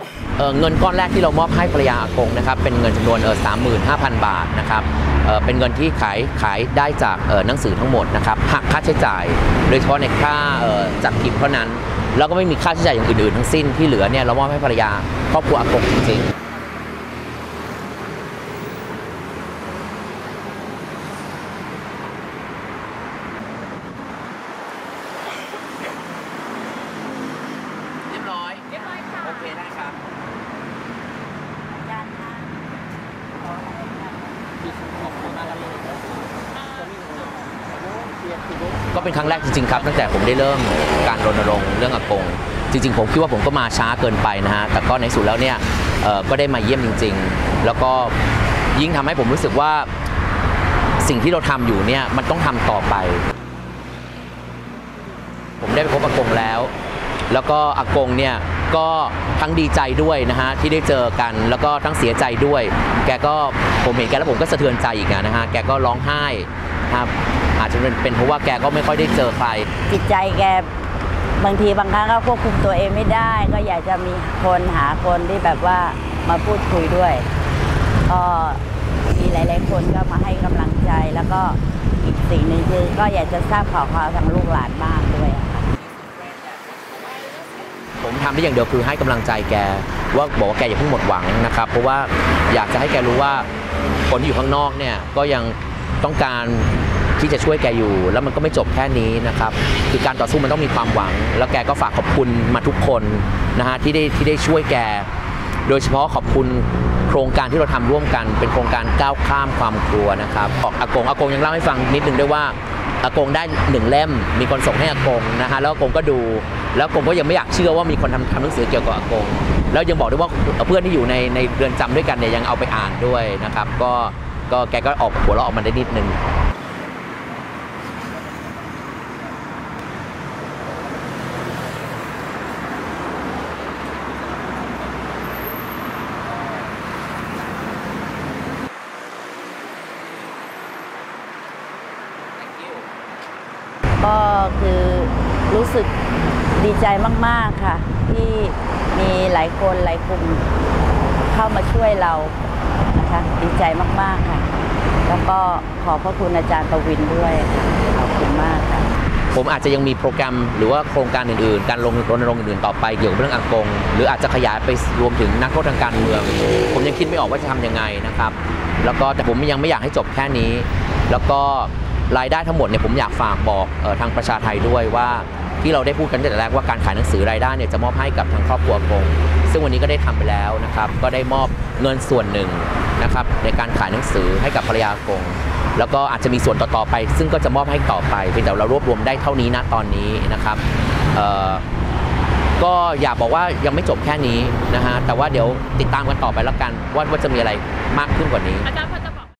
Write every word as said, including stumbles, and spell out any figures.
เเงินก้อนแรกที่เรามอบให้ภรรยาอากงนะครับเป็นเงินจำนวนสามหมื่นห้าพันบาทนะครับเเป็นเงินที่ขายขายได้จากหนังสือทั้งหมดนะครับหักค่าใช้จ่ายโดยเฉพาะในค่าจัดพิมพ์เท่านั้นแล้วก็ไม่มีค่าใช้จ่ายอย่างอื่นๆทั้งสิ้นที่เหลือเนี่ยเรามอบให้ภรรยาครอบครัวอากงจริงๆก็เป็นครั้งแรกจริงๆครับตั้งแต่ผมได้เริ่มการรณรงค์เรื่องอากงจริงๆผมคิดว่าผมก็มาช้าเกินไปนะฮะแต่ก็ในสุดแล้วเนี่ยก็ได้มาเยี่ยมจริงๆแล้วก็ยิ่งทำให้ผมรู้สึกว่าสิ่งที่เราทำอยู่เนี่ยมันต้องทำต่อไปผมได้ไปพบอากงแล้วแล้วก็อากงเนี่ยก็ทั้งดีใจด้วยนะฮะที่ได้เจอกันแล้วก็ทั้งเสียใจด้วยแกก็ผมเห็นแกแล้วผมก็สะเทือนใจอีกนะฮะแกก็ร้องไห้ครับอาจจะเป็นเพราะว่าแกก็ไม่ค่อยได้เจอใครจิตใจแกบางทีบางครั้งก็ควบคุมตัวเองไม่ได้ก็อยากจะมีคนหาคนที่แบบว่ามาพูดคุยด้วยก็มีหลายๆคนก็มาให้กำลังใจแล้วก็อีกสิ่งหนึ่งคือก็อยากจะทราบข่าวคราวทางลูกหลานบ้างด้วยค่ะผมทำได้อย่างเดียวคือให้กำลังใจแกว่าบอกว่าแกอย่าเพิ่งหมดหวังนะครับเพราะว่าอยากจะให้แกรู้ว่าคนที่อยู่ข้างนอกเนี่ยก็ยังต้องการที่จะช่วยแกอยู่แล้วมันก็ไม่จบแค่นี้นะครับคือการต่อสู้มันต้องมีความหวังแล้วแกก็ฝากขอบคุณมาทุกคนนะฮะที่ได้ที่ได้ช่วยแกโดยเฉพาะขอบคุณโครงการที่เราทำร่วมกันเป็นโครงการก้าวข้ามความกลัวนะครับบอกอากงอากงยังเล่าให้ฟังนิดนึงด้วยว่าอากงได้หนึ่งเล่มมีคนส่งให้อากงนะฮะแล้วอากงก็ดูแล้วอากงก็ยังไม่อยากเชื่อว่ามีคนทำทำหนังสือเกี่ยวกับอากงแล้วยังบอกด้วยว่าเพื่อนที่อยู่ในในเรือนจำด้วยกันเนี่ยยังเอาไปอ่านด้วยนะครับก็ก็แกก็ออกหัวเราะออกมาได้นิดนึงก็คือรู้สึกดีใจมากๆค่ะที่มีหลายคนหลายกลุ่มเข้ามาช่วยเรานะคะดีใจมากๆค่ะแล้วก็ขอบพระคุณอาจารย์ปวินด้วยค่ะขอบคุณมากค่ะผมอาจจะยังมีโปรแกรมหรือว่าโครงการอื่นๆการลงรณรงค์อื่นๆต่อไปเกี่ยวกับเรื่องอากงหรืออาจจะขยายไปรวมถึงนักโทษทางการเมืองผมยังคิดไม่ออกว่าจะทำยังไงนะครับแล้วก็แต่ผมยังไม่อยากให้จบแค่นี้แล้วก็รายได้ทั้งหมดเนี่ยผมอยากฝากบอกทางประชาไทยด้วยว่าที่เราได้พูดกันตั้งแต่แรกว่าการขายหนังสือรายได้เนี่ยจะมอบให้กับทางครอบครัวอากงซึ่งวันนี้ก็ได้ทำไปแล้วนะครับก็ได้มอบเงินส่วนหนึ่งนะครับในการขายหนังสือให้กับภรรยาอากงแล้วก็อาจจะมีส่วนต่อๆไปซึ่งก็จะมอบให้ต่อไปเพียงแต่เรารวบรวมได้เท่านี้นะตอนนี้นะครับก็อยากบอกว่ายังไม่จบแค่นี้นะฮะแต่ว่าเดี๋ยวติดตามกันต่อไปแล้วกันว่าว่าจะมีอะไรมากขึ้นกว่านี้อาจารย์